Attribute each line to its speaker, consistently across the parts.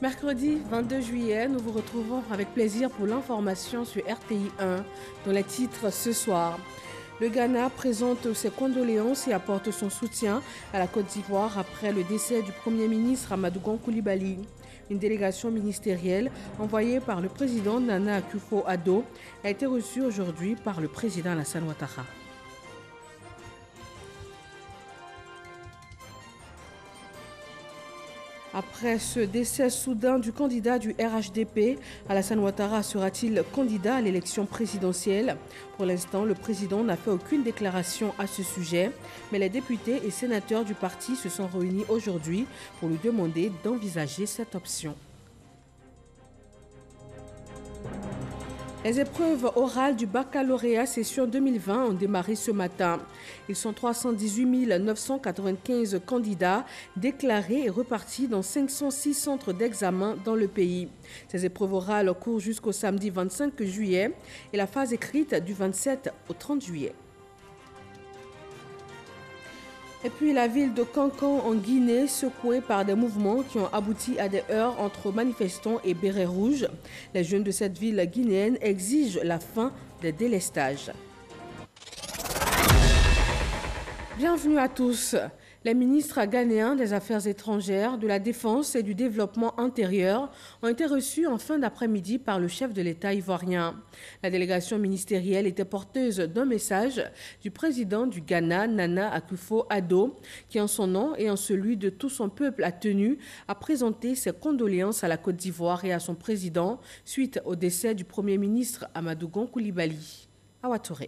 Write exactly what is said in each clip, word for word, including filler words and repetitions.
Speaker 1: Mercredi vingt-deux juillet, nous vous retrouvons avec plaisir pour l'information sur R T I un, dont les titres ce soir. Le Ghana présente ses condoléances et apporte son soutien à la Côte d'Ivoire après le décès du Premier ministre Amadou Gon Coulibaly. Une délégation ministérielle envoyée par le président Nana Akufo-Addo a été reçue aujourd'hui par le président Alassane Ouattara. Après ce décès soudain du candidat du R H D P, Alassane Ouattara sera-t-il candidat à l'élection présidentielle? Pour l'instant, le président n'a fait aucune déclaration à ce sujet, mais les députés et sénateurs du parti se sont réunis aujourd'hui pour lui demander d'envisager cette option. Les épreuves orales du baccalauréat session deux mille vingt ont démarré ce matin. Ils sont trois cent dix-huit mille neuf cent quatre-vingt-quinze candidats déclarés et repartis dans cinq cent six centres d'examen dans le pays. Ces épreuves orales courent jusqu'au samedi vingt-cinq juillet et la phase écrite du vingt-sept au trente juillet. Et puis la ville de Kankan en Guinée, secouée par des mouvements qui ont abouti à des heurts entre manifestants et bérets rouges. Les jeunes de cette ville guinéenne exigent la fin des délestages. Bienvenue à tous. Les ministres ghanéens des Affaires étrangères, de la Défense et du Développement intérieur ont été reçus en fin d'après-midi par le chef de l'État ivoirien. La délégation ministérielle était porteuse d'un message du président du Ghana, Nana Akufo-Addo, qui en son nom et en celui de tout son peuple a tenu à présenter ses condoléances à la Côte d'Ivoire et à son président suite au décès du Premier ministre Amadou Gon Coulibaly. Awa Touré.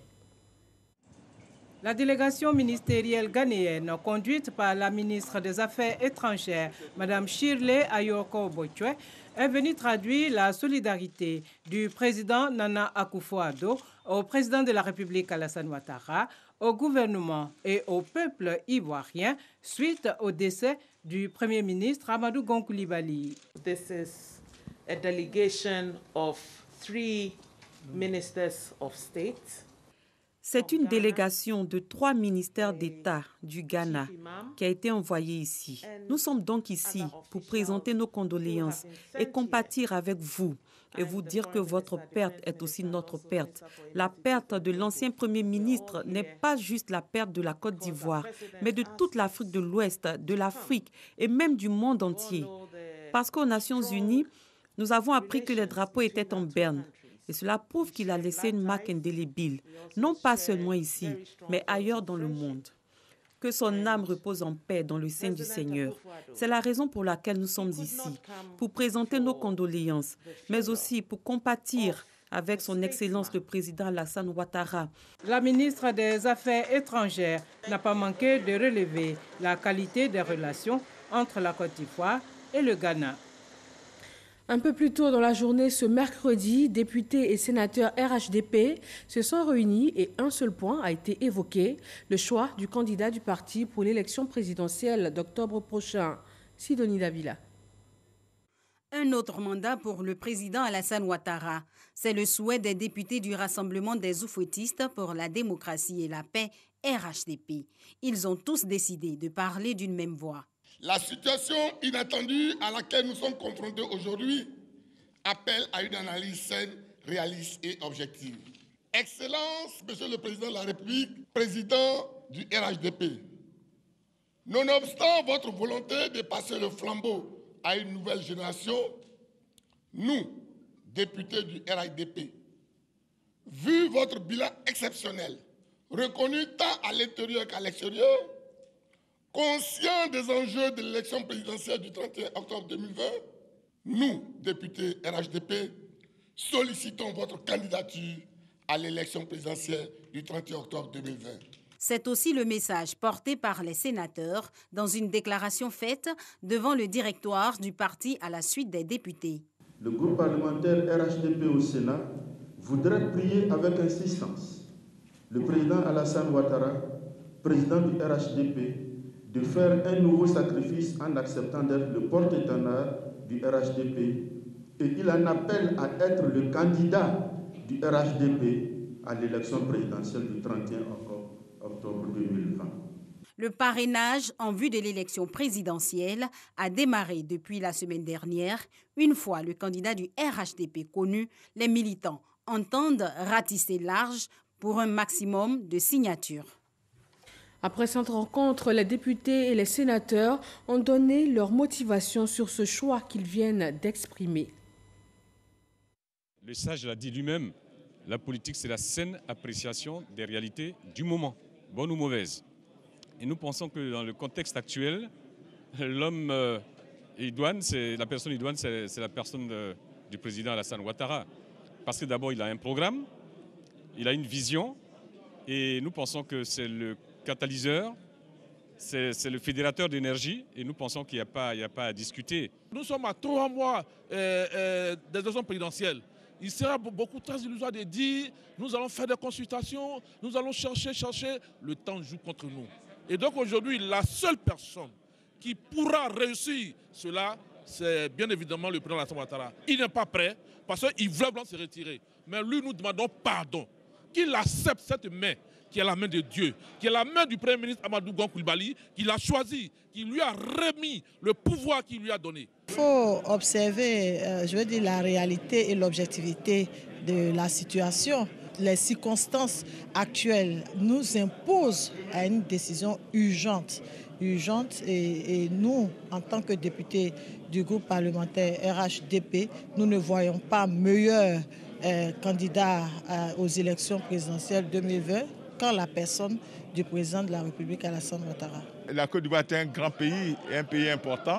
Speaker 2: La délégation ministérielle ghanéenne, conduite par la ministre des Affaires étrangères, Mme Shirley Ayoko-Bochwe, est venue traduire la solidarité du président Nana Akufo-Addo au président de la République Alassane Ouattara, au gouvernement et au peuple ivoirien suite au décès du Premier ministre Amadou Gon Coulibaly.
Speaker 3: This is a delegation of three ministers of state.
Speaker 4: C'est une délégation de trois ministères d'État du Ghana qui a été envoyée ici. Nous sommes donc ici pour présenter nos condoléances et compatir avec vous et vous dire que votre perte est aussi notre perte. La perte de l'ancien Premier ministre n'est pas juste la perte de la Côte d'Ivoire, mais de toute l'Afrique de l'Ouest, de l'Afrique et même du monde entier. Parce qu'aux Nations Unies, nous avons appris que les drapeaux étaient en berne. Et cela prouve qu'il a laissé une marque indélébile, non pas seulement ici, mais ailleurs dans le monde. Que son âme repose en paix dans le sein du Seigneur. C'est la raison pour laquelle nous sommes ici, pour présenter nos condoléances, mais aussi pour compatir avec son Excellence le Président Alassane Ouattara.
Speaker 2: La ministre des Affaires étrangères n'a pas manqué de relever la qualité des relations entre la Côte d'Ivoire et le Ghana.
Speaker 1: Un peu plus tôt dans la journée, ce mercredi, députés et sénateurs R H D P se sont réunis et un seul point a été évoqué, le choix du candidat du parti pour l'élection présidentielle d'octobre prochain, Sidonie Davila.
Speaker 5: Un autre mandat pour le président Alassane Ouattara. C'est le souhait des députés du Rassemblement des Oufouettistes pour la démocratie et la paix, R H D P. Ils ont tous décidé de parler d'une même voix.
Speaker 6: La situation inattendue à laquelle nous sommes confrontés aujourd'hui appelle à une analyse saine, réaliste et objective. Excellence, Monsieur le Président de la République, président du R H D P, nonobstant votre volonté de passer le flambeau à une nouvelle génération, nous, députés du R H D P, vu votre bilan exceptionnel, reconnu tant à l'intérieur qu'à l'extérieur, conscients des enjeux de l'élection présidentielle du trente et un octobre deux mille vingt, nous, députés R H D P, sollicitons votre candidature à l'élection présidentielle du trente et un octobre deux mille vingt.
Speaker 5: C'est aussi le message porté par les sénateurs dans une déclaration faite devant le directoire du parti à la suite des députés.
Speaker 7: Le groupe parlementaire R H D P au Sénat voudrait prier avec insistance le président Alassane Ouattara, président du R H D P, de faire un nouveau sacrifice en acceptant d'être le porte-étendard du R H D P et il en appelle à être le candidat du R H D P à l'élection présidentielle du trente et un octobre deux mille vingt.
Speaker 5: Le parrainage en vue de l'élection présidentielle a démarré depuis la semaine dernière. Une fois le candidat du R H D P connu, les militants entendent ratisser large pour un maximum de signatures.
Speaker 1: Après cette rencontre, les députés et les sénateurs ont donné leur motivation sur ce choix qu'ils viennent d'exprimer.
Speaker 8: Le sage l'a dit lui-même, la politique c'est la saine appréciation des réalités du moment, bonnes ou mauvaises. Et nous pensons que dans le contexte actuel, l'homme euh, idoine, c'est la personne idoine, c'est la personne de, du président Alassane Ouattara. Parce que d'abord il a un programme, il a une vision, et nous pensons que c'est le catalyseur, c'est le fédérateur d'énergie, et nous pensons qu'il n'y a pas, il n'y a pas à discuter.
Speaker 9: Nous sommes à trois mois euh, euh, des élections présidentielles. Il sera beaucoup très illusoire de dire nous allons faire des consultations, nous allons chercher, chercher. Le temps joue contre nous. Et donc aujourd'hui, la seule personne qui pourra réussir cela, c'est bien évidemment le président Alassane Ouattara. Il n'est pas prêt parce qu'il veut se retirer. Mais lui, nous demandons pardon. Qu'il accepte cette main qui est la main de Dieu, qui est la main du Premier ministre Amadou Gon Coulibaly, qu'il a choisi, qui lui a remis le pouvoir qu'il lui a donné.
Speaker 10: Il faut observer, euh, je veux dire, la réalité et l'objectivité de la situation. Les circonstances actuelles nous imposent à une décision urgente. urgente et, et nous, en tant que députés du groupe parlementaire R H D P, nous ne voyons pas meilleur euh, candidat euh, aux élections présidentielles deux mille vingt qu'en la personne du président de la République, Alassane Ouattara.
Speaker 11: La Côte d'Ivoire est un grand pays, un pays important.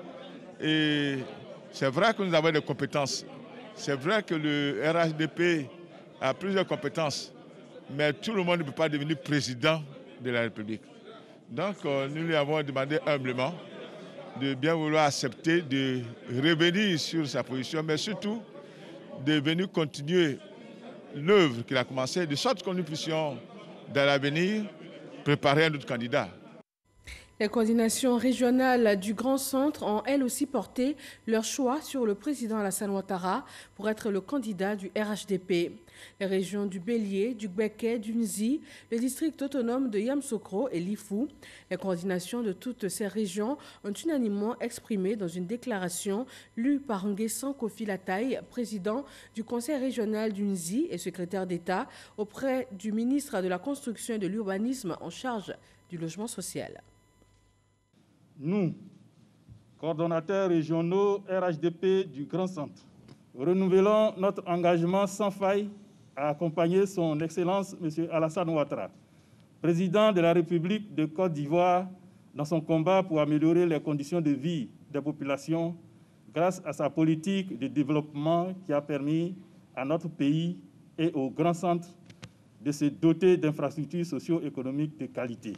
Speaker 11: Et c'est vrai que nous avons des compétences. C'est vrai que le R H D P a plusieurs compétences. Mais tout le monde ne peut pas devenir président de la République. Donc nous lui avons demandé humblement de bien vouloir accepter de revenir sur sa position, mais surtout de venir continuer l'œuvre qu'il a commencée, de sorte que nous puissions, dans l'avenir, préparer un autre candidat.
Speaker 1: Les coordinations régionales du Grand Centre ont elles aussi porté leur choix sur le président Alassane Ouattara pour être le candidat du R H D P. Les régions du Bélier, du Gbeke, du Nzi, le district autonome de Yamsokro et l'Ifou, les coordinations de toutes ces régions ont unanimement exprimé dans une déclaration lue par Nguessan Kofi Lataï, président du conseil régional du Nzi et secrétaire d'État auprès du ministre de la Construction et de l'Urbanisme en charge du logement social.
Speaker 12: Nous, coordonnateurs régionaux R H D P du Grand Centre, renouvelons notre engagement sans faille à accompagner son Excellence M. Alassane Ouattara, président de la République de Côte d'Ivoire, dans son combat pour améliorer les conditions de vie des populations grâce à sa politique de développement qui a permis à notre pays et au Grand Centre de se doter d'infrastructures socio-économiques de qualité.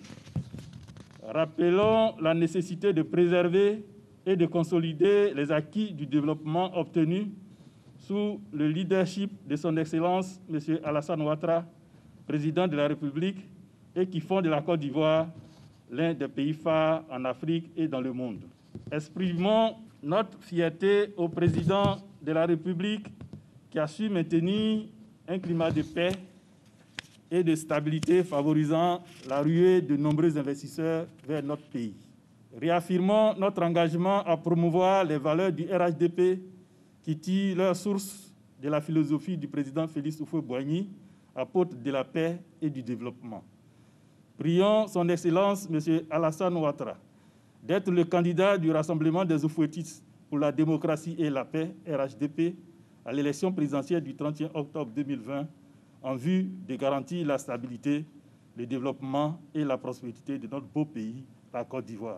Speaker 12: Rappelons la nécessité de préserver et de consolider les acquis du développement obtenus sous le leadership de son Excellence M. Alassane Ouattara, président de la République, et qui font de la Côte d'Ivoire l'un des pays phares en Afrique et dans le monde. Exprimons notre fierté au président de la République qui a su maintenir un climat de paix et de stabilité favorisant la ruée de nombreux investisseurs vers notre pays. Réaffirmons notre engagement à promouvoir les valeurs du R H D P qui tirent leur source de la philosophie du président Félix Houphouët-Boigny, apôtre de la paix et du développement. Prions son Excellence M. Alassane Ouattara d'être le candidat du Rassemblement des Oufouettistes pour la démocratie et la paix, R H D P, à l'élection présidentielle du trente et un octobre deux mille vingt, en vue de garantir la stabilité, le développement et la prospérité de notre beau pays, la Côte d'Ivoire.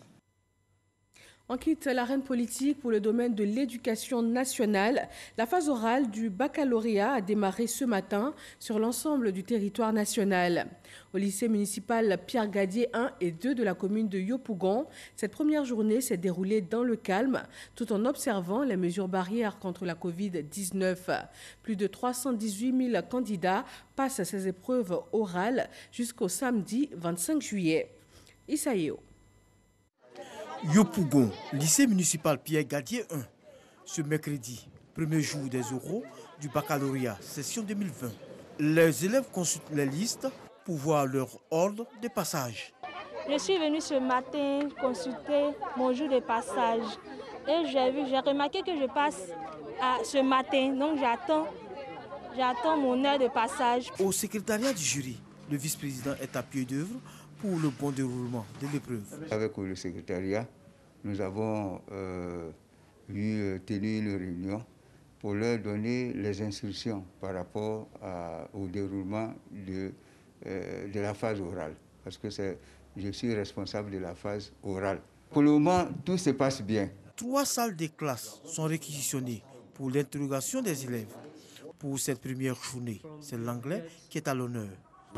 Speaker 1: On quitte l'arène politique pour le domaine de l'éducation nationale. La phase orale du baccalauréat a démarré ce matin sur l'ensemble du territoire national. Au lycée municipal Pierre Gadier un et deux de la commune de Yopougon, cette première journée s'est déroulée dans le calme, tout en observant les mesures barrières contre la covid dix-neuf. Plus de trois cent dix-huit mille candidats passent ces épreuves orales jusqu'au samedi vingt-cinq juillet. Issaïo.
Speaker 13: Yopougon, lycée municipal Pierre Gadier un. Ce mercredi, premier jour des oraux du baccalauréat, session deux mille vingt. Les élèves consultent les listes pour voir leur ordre de passage.
Speaker 14: Je suis venue ce matin consulter mon jour de passage et j'ai vu, j'ai remarqué que je passe à ce matin, donc j'attends, j'attends mon heure de passage.
Speaker 13: Au secrétariat du jury, le vice-président est à pied d'œuvre pour le bon déroulement de l'épreuve.
Speaker 15: Avec le secrétariat, nous avons euh, eu, tenu une réunion pour leur donner les instructions par rapport à, au déroulement de, euh, de la phase orale. Parce que je suis responsable de la phase orale. Pour le moment, tout se passe bien.
Speaker 13: Trois salles de classe sont réquisitionnées pour l'interrogation des élèves. Pour cette première journée, c'est l'anglais qui est à l'honneur.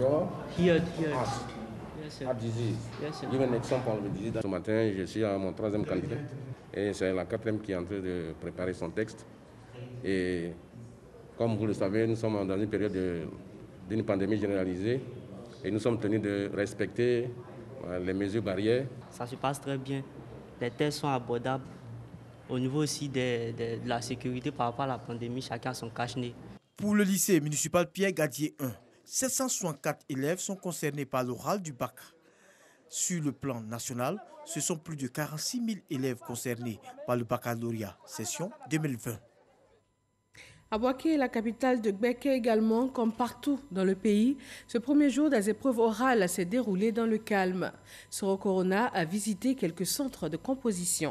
Speaker 16: Ce matin, je suis à mon troisième candidat et c'est la quatrième qui est en train de préparer son texte. Et comme vous le savez, nous sommes dans une période d'une pandémie généralisée et nous sommes tenus de respecter les mesures barrières.
Speaker 17: Ça se passe très bien. Les tests sont abordables. Au niveau aussi de, de, de la sécurité par rapport à la pandémie, chacun a son cache-nez.
Speaker 13: Pour le lycée municipal Pierre Gadier un, sept cent soixante-quatre élèves sont concernés par l'oral du bac. Sur le plan national, ce sont plus de quarante-six mille élèves concernés par le baccalauréat, session deux mille vingt.
Speaker 1: À Bouaké, la capitale de Gbeke également, comme partout dans le pays, ce premier jour des épreuves orales s'est déroulé dans le calme. Soro Corona a visité quelques centres de composition.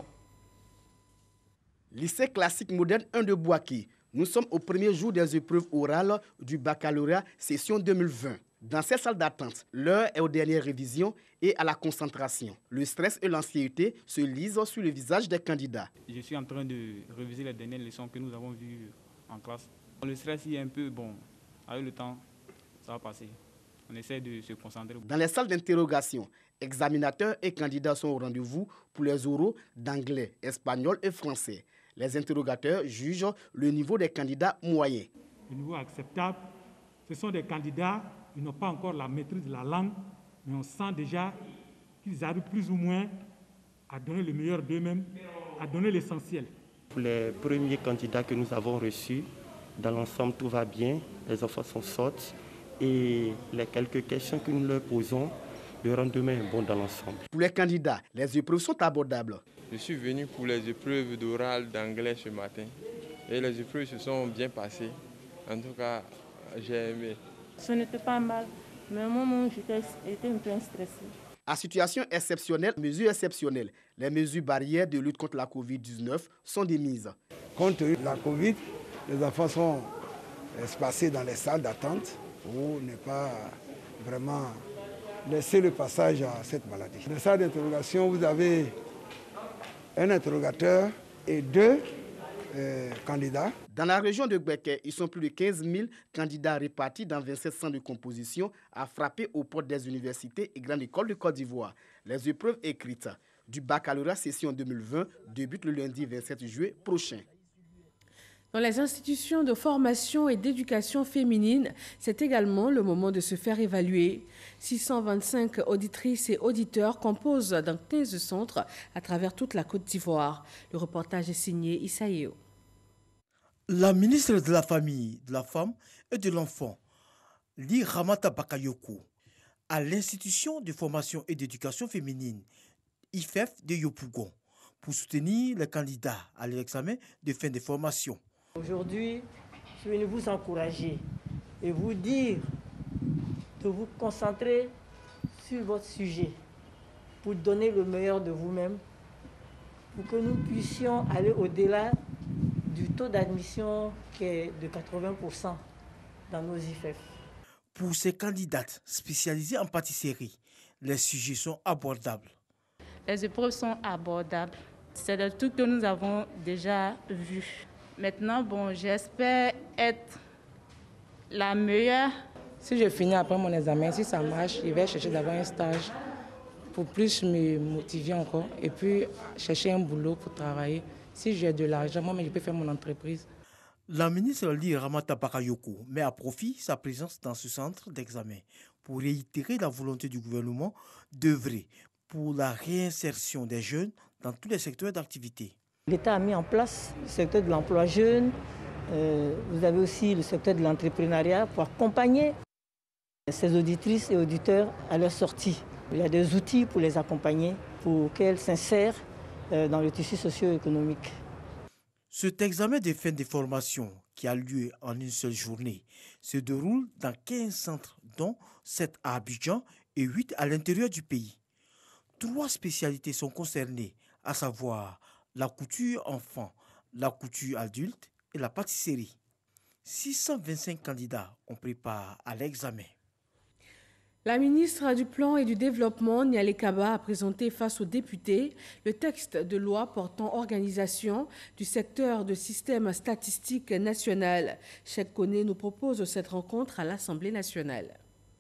Speaker 18: Lycée classique moderne un de Bouaké. Nous sommes au premier jour des épreuves orales du baccalauréat session deux mille vingt. Dans cette salle d'attente, l'heure est aux dernières révisions et à la concentration. Le stress et l'anxiété se lisent sur le visage des candidats.
Speaker 19: Je suis en train de réviser les dernières leçons que nous avons vues en classe. Le stress est un peu bon. Avec le temps, ça va passer. On essaie de se concentrer.
Speaker 18: Dans les salles d'interrogation, examinateurs et candidats sont au rendez-vous pour les oraux d'anglais, espagnol et français. Les interrogateurs jugent le niveau des candidats moyens.
Speaker 12: Le niveau acceptable, ce sont des candidats qui n'ont pas encore la maîtrise de la langue, mais on sent déjà qu'ils arrivent plus ou moins à donner le meilleur d'eux-mêmes, à donner l'essentiel.
Speaker 20: Pour les premiers candidats que nous avons reçus, dans l'ensemble, tout va bien. Les enfants sont sortis et les quelques questions que nous leur posons, le rendement est bon dans l'ensemble.
Speaker 18: Pour les candidats, les épreuves sont abordables.
Speaker 21: Je suis venu pour les épreuves d'oral d'anglais ce matin et les épreuves se sont bien passées. En tout cas, j'ai aimé.
Speaker 14: Ce n'était pas mal, mais au moment où j'étais un peu stressée.
Speaker 18: À situation exceptionnelle, mesures exceptionnelles, les mesures barrières de lutte contre la covid dix-neuf sont démises.
Speaker 22: Compte tenu de la Covid, les enfants sont espacés dans les salles d'attente pour ne pas vraiment laisser le passage à cette maladie. Dans les salles d'interrogation, vous avez un interrogateur et deux euh, candidats.
Speaker 18: Dans la région de Gbeke, ils sont plus de quinze mille candidats répartis dans vingt-sept centres de composition à frapper aux portes des universités et grandes écoles de Côte d'Ivoire. Les épreuves écrites du baccalauréat session deux mille vingt débutent le lundi vingt-sept juillet prochain.
Speaker 1: Dans les institutions de formation et d'éducation féminine, c'est également le moment de se faire évaluer. six cent vingt-cinq auditrices et auditeurs composent dans quinze centres à travers toute la Côte d'Ivoire. Le reportage est signé Issaïo.
Speaker 13: La ministre de la Famille, de la Femme et de l'Enfant, Li Ramata Bakayoko, à l'institution de formation et d'éducation féminine, I F E F de Yopougon, pour soutenir les candidats à l'examen de fin de formation.
Speaker 23: Aujourd'hui, je suis venu vous encourager et vous dire de vous concentrer sur votre sujet pour donner le meilleur de vous-même, pour que nous puissions aller au-delà du taux d'admission qui est de quatre-vingts pour cent dans nos I F E F.
Speaker 13: Pour ces candidates spécialisées en pâtisserie, les sujets sont abordables.
Speaker 24: Les épreuves sont abordables. C'est des trucs que nous avons déjà vus. Maintenant, bon, j'espère être la meilleure.
Speaker 25: Si je finis après mon examen, si ça marche, je vais chercher d'abord un stage pour plus me motiver encore et puis chercher un boulot pour travailler. Si j'ai de l'argent, moi, je peux faire mon entreprise.
Speaker 13: La ministre Li Ramata Bakayoko met à profit sa présence dans ce centre d'examen pour réitérer la volonté du gouvernement d'œuvrer pour la réinsertion des jeunes dans tous les secteurs d'activité.
Speaker 23: L'État a mis en place le secteur de l'emploi jeune. Euh, vous avez aussi le secteur de l'entrepreneuriat pour accompagner ces auditrices et auditeurs à leur sortie. Il y a des outils pour les accompagner, pour qu'elles s'insèrent dans le tissu socio-économique.
Speaker 13: Cet examen de fin de formation, qui a lieu en une seule journée, se déroule dans quinze centres, dont sept à Abidjan et huit à l'intérieur du pays. Trois spécialités sont concernées, à savoir la couture enfant, la couture adulte et la pâtisserie. six cent vingt-cinq candidats ont préparé à l'examen.
Speaker 1: La ministre du Plan et du Développement, Nialé Kaba, a présenté face aux députés le texte de loi portant organisation du secteur de système statistique national. Cheikh Koné nous propose cette rencontre à l'Assemblée nationale.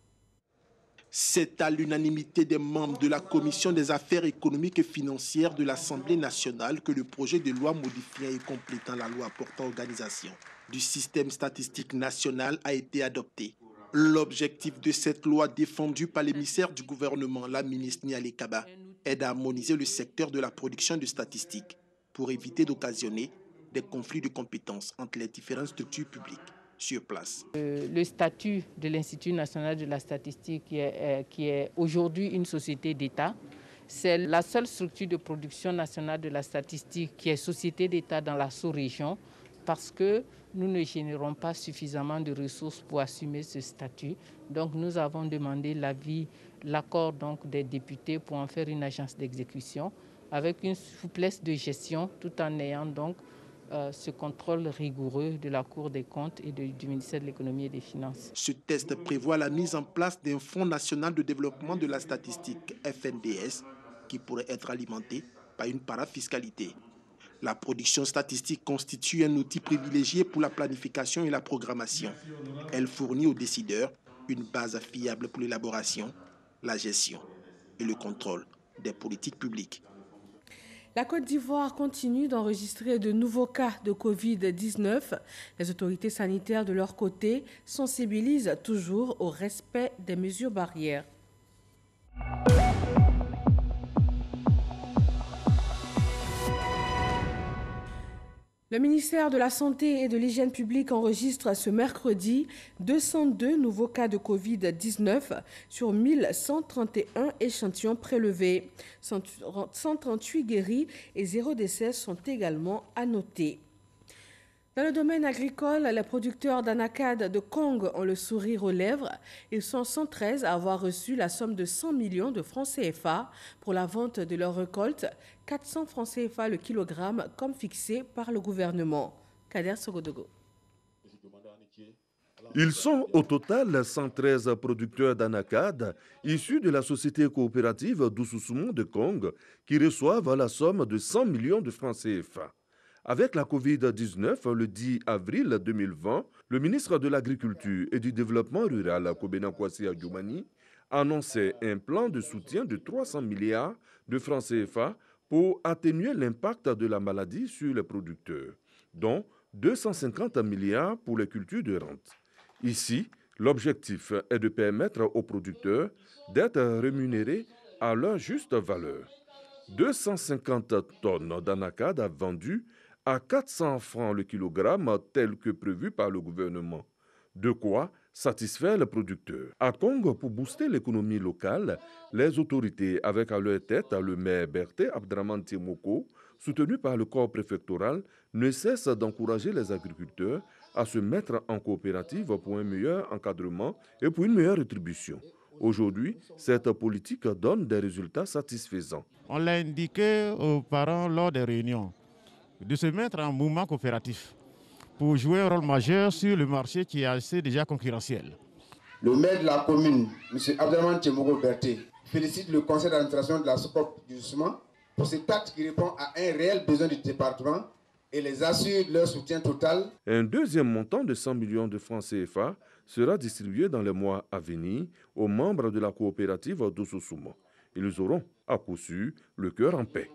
Speaker 2: C'est à l'unanimité des membres de la Commission des affaires économiques et financières de l'Assemblée nationale que le projet de loi modifiant et complétant la loi portant organisation du système statistique national a été adopté. L'objectif de cette loi défendue par l'émissaire du gouvernement, la ministre Nialé Kaba, est d'harmoniser le secteur de la production de statistiques pour éviter d'occasionner des conflits de compétences entre les différentes structures publiques sur place.
Speaker 24: Euh, le statut de l'Institut national de la statistique, qui est, euh, qui est aujourd'hui une société d'État, c'est la seule structure de production nationale de la statistique qui est société d'État dans la sous-région, parce que nous ne générons pas suffisamment de ressources pour assumer ce statut. Donc nous avons demandé l'avis, l'accord donc des députés pour en faire une agence d'exécution avec une souplesse de gestion tout en ayant donc euh, ce contrôle rigoureux de la Cour des comptes et de, du ministère de l'économie et des finances.
Speaker 2: Ce texte prévoit la mise en place d'un Fonds national de développement de la statistique, F N D S, qui pourrait être alimenté par une parafiscalité. La production statistique constitue un outil privilégié pour la planification et la programmation. Elle fournit aux décideurs une base fiable pour l'élaboration, la gestion et le contrôle des politiques publiques.
Speaker 1: La Côte d'Ivoire continue d'enregistrer de nouveaux cas de covid dix-neuf. Les autorités sanitaires, de leur côté, sensibilisent toujours au respect des mesures barrières. Le ministère de la Santé et de l'Hygiène publique enregistre ce mercredi deux cent deux nouveaux cas de covid dix-neuf sur mille cent trente et un échantillons prélevés. cent trente-huit guéris et zéro décès sont également à noter. Dans le domaine agricole, les producteurs d'anacarde de Kong ont le sourire aux lèvres. Ils sont cent treize à avoir reçu la somme de cent millions de francs C F A pour la vente de leur récolte, quatre cents francs C F A le kilogramme comme fixé par le gouvernement. Kader Sogodogo.
Speaker 3: Ils sont au total cent treize producteurs d'anacarde issus de la société coopérative d'Oussoussoumou de Kong qui reçoivent la somme de cent millions de francs C F A. Avec la covid dix-neuf, le dix avril deux mille vingt, le ministre de l'Agriculture et du Développement rural, Kobena Kwasi Adjoumani, annonçait un plan de soutien de trois cents milliards de francs C F A pour atténuer l'impact de la maladie sur les producteurs, dont deux cent cinquante milliards pour les cultures de rente. Ici, l'objectif est de permettre aux producteurs d'être rémunérés à leur juste valeur. deux cent cinquante tonnes d'anacarde vendues à quatre cents francs le kilogramme tel que prévu par le gouvernement. De quoi satisfaire les producteurs. À Congo, pour booster l'économie locale, les autorités, avec à leur tête le maire Berté Abdraman Tiemoko, soutenu par le corps préfectoral, ne cessent d'encourager les agriculteurs à se mettre en coopérative pour un meilleur encadrement et pour une meilleure rétribution. Aujourd'hui, cette politique donne des résultats satisfaisants.
Speaker 4: On l'a indiqué aux parents lors des réunions de se mettre en mouvement coopératif pour jouer un rôle majeur sur le marché qui est assez déjà concurrentiel.
Speaker 6: Le maire de la commune, M. Abdelman Tchemogo Berté, félicite le conseil d'administration de la SOCOP du Oussouma pour cet acte qui répond à un réel besoin du département et les assure de leur soutien total.
Speaker 3: Un deuxième montant de cent millions de francs C F A sera distribué dans les mois à venir aux membres de la coopérative d'Oussoussouma. Ils auront, à coup sûr, le cœur en paix.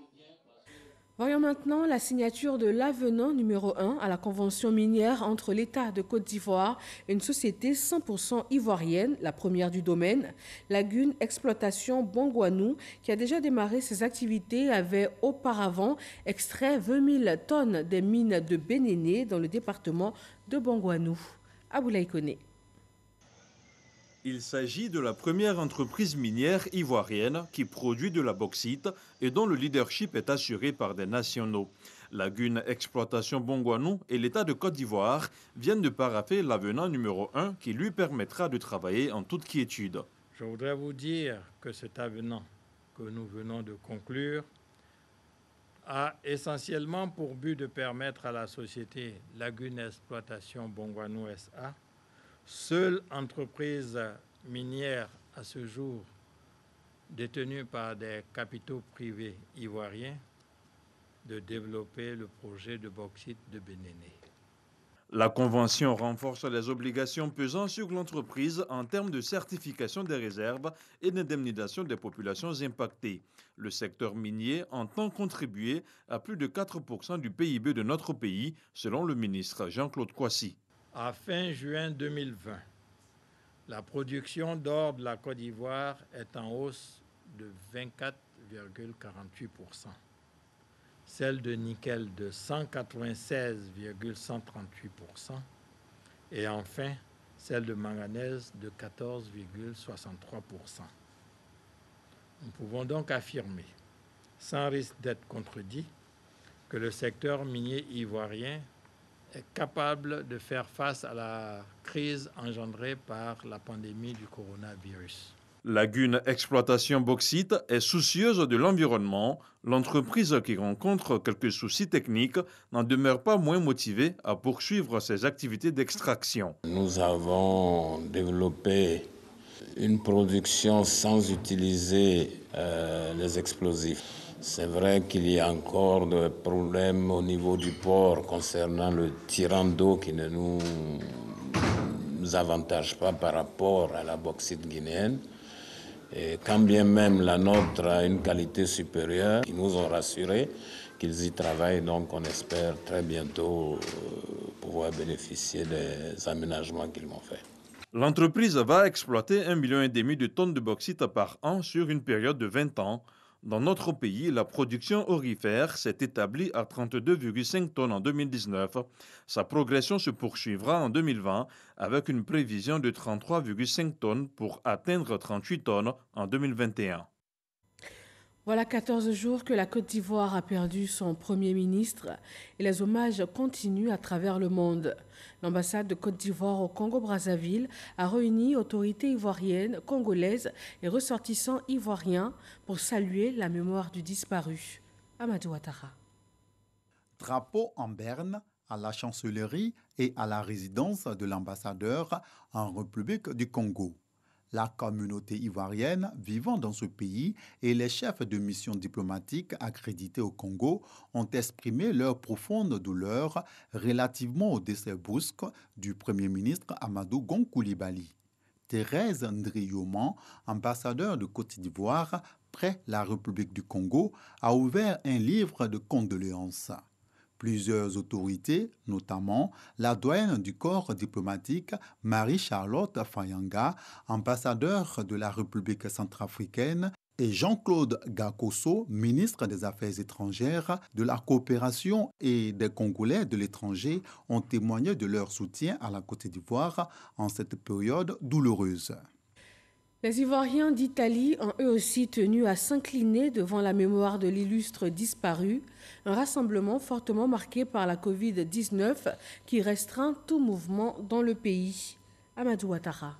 Speaker 1: Voyons maintenant la signature de l'avenant numéro un à la convention minière entre l'État de Côte d'Ivoire et une société cent pour cent ivoirienne, la première du domaine, Lagune Exploitation Bongouanou, qui a déjà démarré ses activités, avait auparavant extrait vingt mille tonnes des mines de Bénéné dans le département de Bongouanou. Aboulaye Koné.
Speaker 5: Il s'agit de la première entreprise minière ivoirienne qui produit de la bauxite et dont le leadership est assuré par des nationaux. Lagune Exploitation Bongouanou et l'État de Côte d'Ivoire viennent de parapher l'avenant numéro un qui lui permettra de travailler en toute quiétude.
Speaker 7: Je voudrais vous dire que cet avenant que nous venons de conclure a essentiellement pour but de permettre à la société Lagune Exploitation Bongouanou S A, seule entreprise minière à ce jour détenue par des capitaux privés ivoiriens, de développer le projet de bauxite de Bénéné.
Speaker 5: La convention renforce les obligations pesant sur l'entreprise en termes de certification des réserves et d'indemnisation des populations impactées. Le secteur minier entend contribuer à plus de quatre pour cent du P I B de notre pays, selon le ministre Jean-Claude Kouassi.
Speaker 7: À fin juin deux mille vingt, la production d'or de la Côte d'Ivoire est en hausse de vingt-quatre virgule quarante-huit pour cent. Celle de nickel de cent quatre-vingt-seize virgule cent trente-huit pour cent et enfin celle de manganèse de quatorze virgule soixante-trois pour cent. Nous pouvons donc affirmer, sans risque d'être contredit, que le secteur minier ivoirien est capable de faire face à la crise engendrée par la pandémie du coronavirus.
Speaker 5: Lagune Exploitation Bauxite est soucieuse de l'environnement. L'entreprise qui rencontre quelques soucis techniques n'en demeure pas moins motivée à poursuivre ses activités d'extraction.
Speaker 8: Nous avons développé une production sans utiliser euh, les explosifs. C'est vrai qu'il y a encore des problèmes au niveau du port concernant le tirant d'eau qui ne nous avantage pas par rapport à la bauxite guinéenne. Et quand bien même la nôtre a une qualité supérieure, ils nous ont rassuré qu'ils y travaillent, donc on espère très bientôt pouvoir bénéficier des aménagements qu'ils m'ont fait.
Speaker 5: L'entreprise va exploiter un million et demi de tonnes de bauxite par an sur une période de vingt ans. Dans notre pays, la production aurifère s'est établie à trente-deux virgule cinq tonnes en deux mille dix-neuf. Sa progression se poursuivra en deux mille vingt avec une prévision de trente-trois virgule cinq tonnes pour atteindre trente-huit tonnes en deux mille vingt et un.
Speaker 1: Voilà quatorze jours que la Côte d'Ivoire a perdu son Premier ministre et les hommages continuent à travers le monde. L'ambassade de Côte d'Ivoire au Congo-Brazzaville a réuni autorités ivoiriennes, congolaises et ressortissants ivoiriens pour saluer la mémoire du disparu. Amadou Ouattara.
Speaker 9: Drapeau en berne à la chancellerie et à la résidence de l'ambassadeur en République du Congo. La communauté ivoirienne vivant dans ce pays et les chefs de mission diplomatique accrédités au Congo ont exprimé leur profonde douleur relativement au décès brusque du Premier ministre Amadou Gon Coulibaly. Thérèse Ndrioman, ambassadeur de Côte d'Ivoire près la République du Congo, a ouvert un livre de condoléances. Plusieurs autorités, notamment la doyenne du corps diplomatique Marie-Charlotte Fayanga, ambassadeur de la République centrafricaine, et Jean-Claude Gakosso, ministre des Affaires étrangères, de la coopération et des Congolais de l'étranger, ont témoigné de leur soutien à la Côte d'Ivoire en cette période douloureuse.
Speaker 1: Les Ivoiriens d'Italie ont eux aussi tenu à s'incliner devant la mémoire de l'illustre disparu, un rassemblement fortement marqué par la covid dix-neuf qui restreint tout mouvement dans le pays. Amadou Ouattara.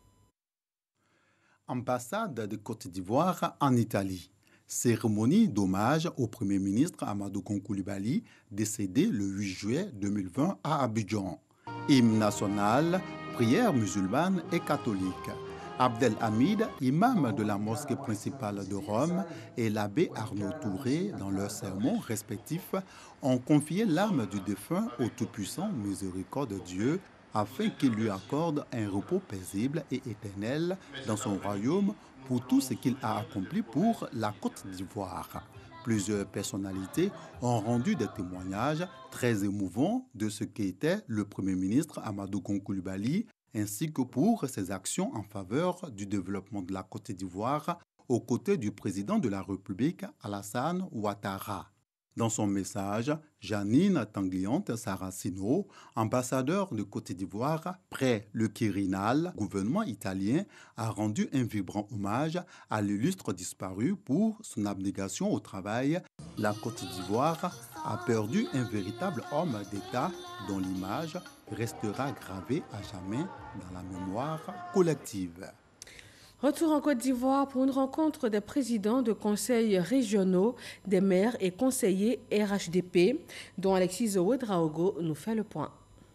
Speaker 9: Ambassade de Côte d'Ivoire en Italie. Cérémonie d'hommage au Premier ministre Amadou Gon Coulibaly, décédé le huit juillet deux mille vingt à Abidjan. Hymne national, prière musulmane et catholique. Abdelhamid, imam de la mosquée principale de Rome, et l'abbé Arnaud Touré, dans leurs sermons respectifs, ont confié l'âme du défunt au Tout-Puissant Miséricorde de Dieu, afin qu'il lui accorde un repos paisible et éternel dans son royaume pour tout ce qu'il a accompli pour la Côte d'Ivoire. Plusieurs personnalités ont rendu des témoignages très émouvants de ce qu'était le Premier ministre Amadou Gon Coulibaly, ainsi que pour ses actions en faveur du développement de la Côte d'Ivoire aux côtés du président de la République, Alassane Ouattara. Dans son message, Janine Tanguillante Saracino, ambassadeur de Côte d'Ivoire près le Quirinal, gouvernement italien, a rendu un vibrant hommage à l'illustre disparu pour son abnégation au travail. La Côte d'Ivoire a perdu un véritable homme d'État dont l'image restera gravée à jamais dans la mémoire collective.
Speaker 1: Retour en Côte d'Ivoire pour une rencontre des présidents de conseils régionaux, des maires et conseillers R H D P, dont Alexis Ouedraogo nous fait le point.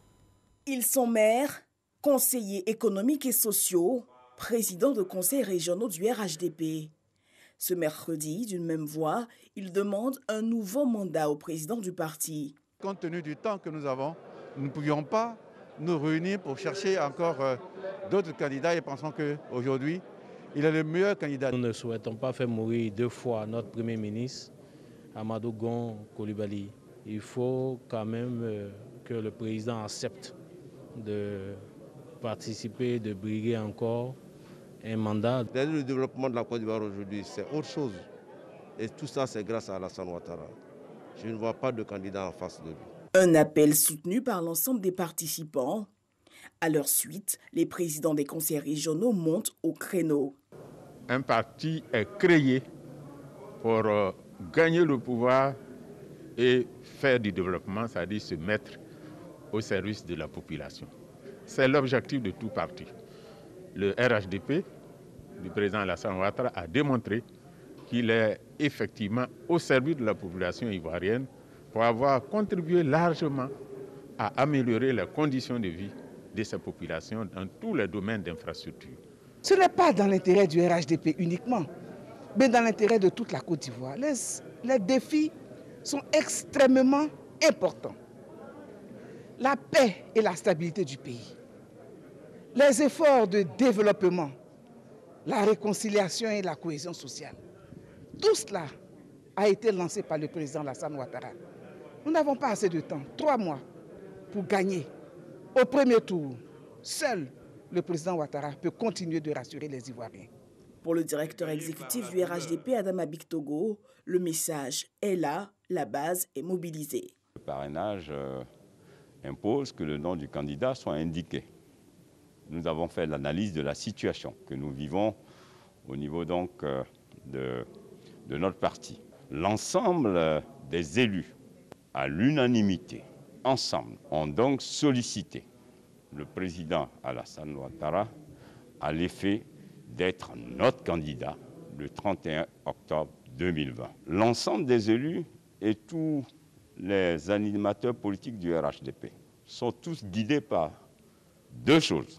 Speaker 10: Ils sont maires, conseillers économiques et sociaux, présidents de conseils régionaux du R H D P. Ce mercredi, d'une même voix, ils demandent un nouveau mandat au président du parti.
Speaker 11: Compte tenu du temps que nous avons, nous ne pouvions pas nous réunir pour chercher encore euh, d'autres candidats et pensons qu'aujourd'hui, il est le meilleur candidat.
Speaker 15: Nous ne souhaitons pas faire mourir deux fois notre Premier ministre, Amadou Gon Coulibaly. Il faut quand même euh, que le président accepte de participer, de briguer encore un mandat.
Speaker 16: Le développement de la Côte d'Ivoire aujourd'hui, c'est autre chose. Et tout ça, c'est grâce à Alassane Ouattara. Je ne vois pas de candidat en face de lui.
Speaker 10: Un appel soutenu par l'ensemble des participants. À leur suite, les présidents des conseils régionaux montent au créneau.
Speaker 17: Un parti est créé pour euh, gagner le pouvoir et faire du développement, c'est-à-dire se mettre au service de la population. C'est l'objectif de tout parti. Le R H D P, du président Alassane Ouattara, a démontré qu'il est effectivement au service de la population ivoirienne pour avoir contribué largement à améliorer les conditions de vie de ces populations dans tous les domaines d'infrastructure.
Speaker 26: Ce n'est pas dans l'intérêt du R H D P uniquement, mais dans l'intérêt de toute la Côte d'Ivoire. Les, les défis sont extrêmement importants. La paix et la stabilité du pays, les efforts de développement, la réconciliation et la cohésion sociale. Tout cela a été lancé par le président Alassane Ouattara. Nous n'avons pas assez de temps, trois mois, pour gagner. Au premier tour, seul le président Ouattara peut continuer de rassurer les Ivoiriens.
Speaker 10: Pour le directeur exécutif du R H D P, Adama Bictogo, le message est là, la base est mobilisée.
Speaker 27: Le parrainage euh, impose que le nom du candidat soit indiqué. Nous avons fait l'analyse de la situation que nous vivons au niveau donc euh, de, de notre parti. L'ensemble euh, des élus, à l'unanimité, ensemble, ont donc sollicité le président Alassane Ouattara à l'effet d'être notre candidat le trente et un octobre deux mille vingt. L'ensemble des élus et tous les animateurs politiques du R H D P sont tous guidés par deux choses.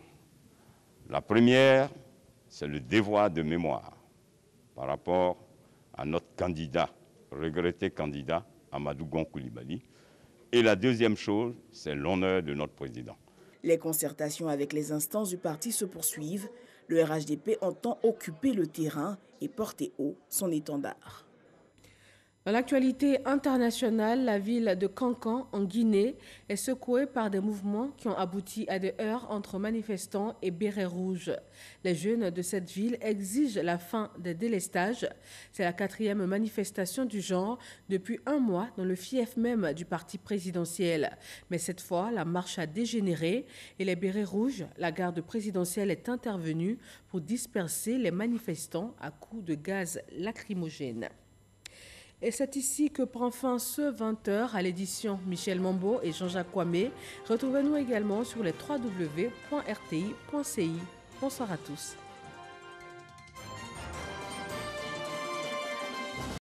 Speaker 27: La première, c'est le devoir de mémoire par rapport à notre candidat, regretté candidat, Amadou Gon Coulibaly. Et la deuxième chose, c'est l'honneur de notre président.
Speaker 10: Les concertations avec les instances du parti se poursuivent. Le R H D P entend occuper le terrain et porter haut son étendard.
Speaker 1: Dans l'actualité internationale, la ville de Kankan, en Guinée, est secouée par des mouvements qui ont abouti à des heurts entre manifestants et bérets rouges. Les jeunes de cette ville exigent la fin des délestages. C'est la quatrième manifestation du genre depuis un mois dans le fief même du parti présidentiel. Mais cette fois, la marche a dégénéré et les bérets rouges, la garde présidentielle est intervenue pour disperser les manifestants à coups de gaz lacrymogène. Et c'est ici que prend fin ce vingt heures à l'édition Michel Mambo et Jean-Jacques Kwame. Retrouvez-nous également sur les w w w point r t i point c i. Bonsoir à tous.